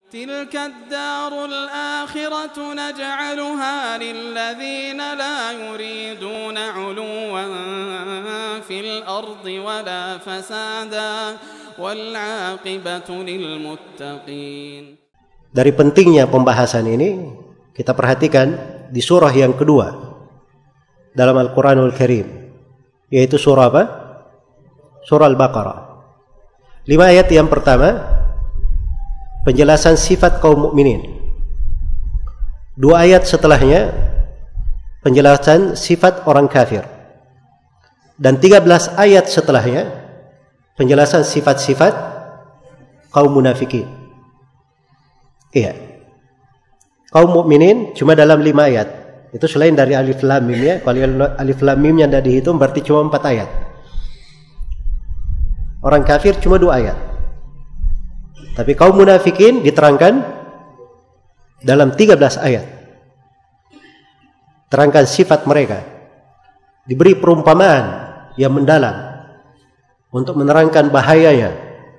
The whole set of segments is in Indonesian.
تلك الدار الآخرة نجعلها للذين لا يريدون علوا في الأرض ولا فسادا والعاقبة للمتقين. Dari pentingnya pembahasan ini, kita perhatikan di surah yang kedua dalam Al-Quranul Karim, yaitu surah apa? Surah Al-Baqarah. 5 ayat yang pertama penjelasan sifat kaum mukminin. 2 ayat setelahnya penjelasan sifat orang kafir. Dan 13 ayat setelahnya penjelasan sifat-sifat kaum munafikin. Iya. Kaum mukminin cuma dalam 5 ayat. Itu selain dari alif lam mim ya. Kalau alif lam mimnya tidak dihitung berarti cuma 4 ayat. Orang kafir cuma 2 ayat. Tapi kaum munafikin diterangkan dalam 13 ayat. Terangkan sifat mereka. Diberi perumpamaan yang mendalam untuk menerangkan bahayanya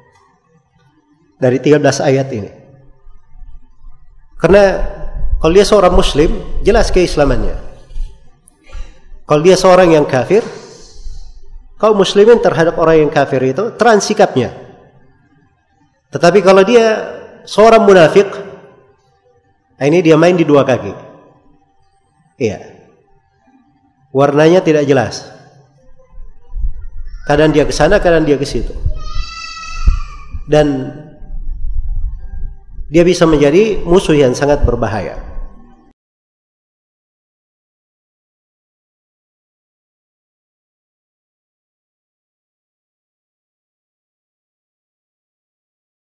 dari 13 ayat ini. Karena kalau dia seorang muslim, jelas keislamannya. Kalau dia seorang yang kafir, kaum muslimin terhadap orang yang kafir itu terang sikapnya. Tetapi kalau dia seorang munafik, ini dia main di 2 kaki. Iya. Warnanya tidak jelas. Kadang dia ke sana, kadang dia ke situ. Dan dia bisa menjadi musuh yang sangat berbahaya.